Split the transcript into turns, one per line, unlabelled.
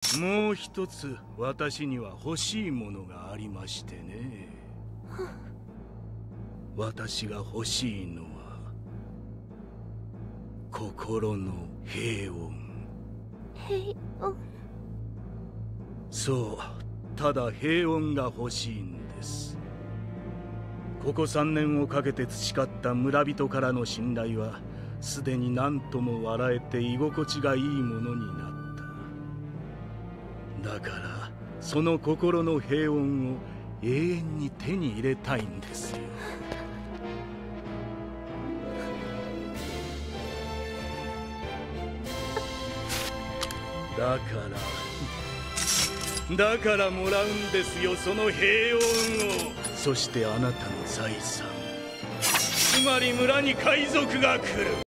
もう一つ私には欲しいものがありましてね。私が欲しいのは心の平穏。
平穏。
そう、ただ平穏が欲しいんです。ここ3年をかけて培った村人からの信頼はすでに何とも笑えて居心地がいいものになった。だからその心の平穏を永遠に手に入れたいんですよ。だからもらうんですよ、その平穏を。そしてあなたの財産、つまり村に海賊が来る。